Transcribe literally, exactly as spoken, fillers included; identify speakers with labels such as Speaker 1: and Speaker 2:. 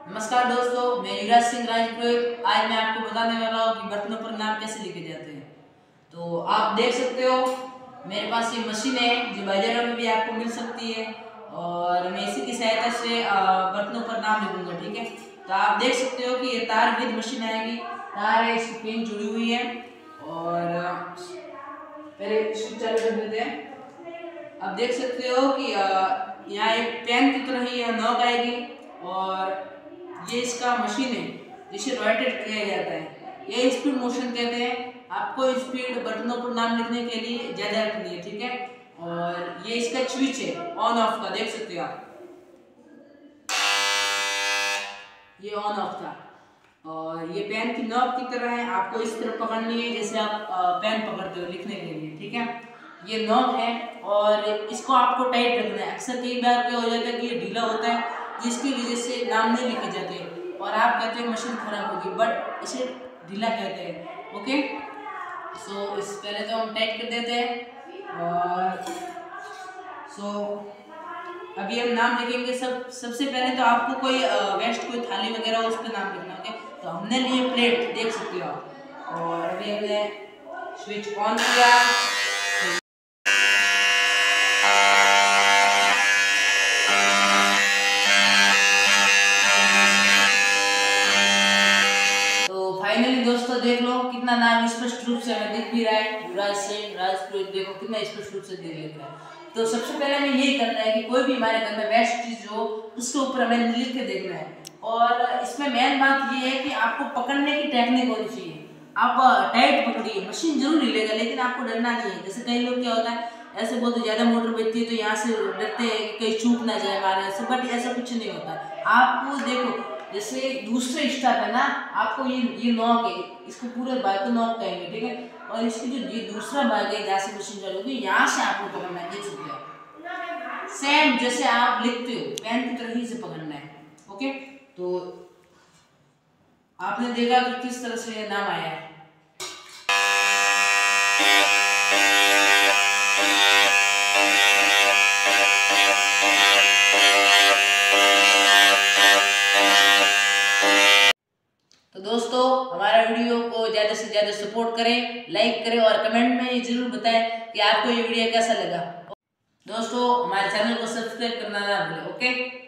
Speaker 1: नमस्कार दोस्तों, मैं युवराज सिंह राजपुरोहित। आज मैं आपको बताने वाला हूँ कि बर्तनों पर नाम कैसे लिखे जाते हैं। तो आप देख सकते हो मेरे पास ये मशीन है जो बाजारों में भी आपको मिल सकती है और मैं इसी की सहायता से बर्तनों पर नाम लिखूंगा। ठीक है, तो आप देख सकते हो कि ये तार विद मशीन आएगी। तार है, इसकी पिन जुड़ी हुई है और पहले स्विच चालू कर देते हैं। आप देख सकते हो कि यहाँ एक पेन की तरह ही नॉब आएगी और ये इसका मशीन है जिसे रोटेट किया जाता है। ये स्पीड मोशन कहते हैं। आपको स्पीड बटनों पर नाम लिखने के लिए ज्यादा रखनी है। ठीक है, और ये इसका स्विच है ऑन ऑफ का, देख सकते हो आप, ये ऑन ऑफ था। और ये पेन की नॉब की तरह है, आपको इस तरह पकड़नी है जैसे आप पेन पकड़ते हो लिखने के लिए। ठीक है, ये नॉब है और इसको आपको टाइट रखना है। अक्सर कई बार क्या हो जाता है कि ये ढीला होता है जिसकी वजह से नाम नहीं लिखे जाते और आप कहते हो मशीन खराब होगी, बट इसे ढीला कहते हैं। ओके, सो इस पहले तो हम टाइट कर देते हैं और सो अभी हम नाम लिखेंगे। सब सबसे पहले तो आपको कोई वेस्ट कोई थाली वगैरह हो उस पर नाम लिखना। ओके, तो हमने लिए प्लेट, देख सकते हो आप, और अभी हमने स्विच ऑन किया। फाइनली दोस्तों देख लो कितना नाम स्पष्ट रूप से हमें दिख भी रहा है। युवराज सिंह राजपुरोहित, देखो कितना स्पष्ट रूप से दिख रहा है। तो सबसे पहले हमें यही करना है कि कोई भी हमारे घर में वेस्ट चीज हो उसके ऊपर हमें लिख के देखना है। और इसमें मेन बात ये है कि आपको पकड़ने की टेक्निक होनी चाहिए। आप टाइट पकड़िए, मशीन जरूर हिलेगा लेकिन आपको डरना नहीं है। जैसे कई लोग क्या होता है ऐसे बहुत ज्यादा मोटर बजती है तो यहाँ से डरते हैं कहीं चूक ना जाए मारने से, बट ऐसा कुछ नहीं होता। आपको देखो जैसे दूसरे स्टार है ना, आपको ये ये नॉक है, इसको पूरे भाग को नॉक कहेंगे। ठीक है, और इसकी जो ये दूसरा भाग है जहाँ से मशीन चालू होगी यहाँ से आपको पकड़ना है। देख सकते हो सेम जैसे आप लिखते हो पेन की तरह ही से पकड़ना है। ओके, तो आपने देखा कि किस तरह से नाम आया है। तो दोस्तों हमारा वीडियो को ज़्यादा से ज़्यादा सपोर्ट करें, लाइक करें और कमेंट में ये जरूर बताएं कि आपको ये वीडियो कैसा लगा। दोस्तों हमारे चैनल को सब्सक्राइब करना ना भूलें। ओके।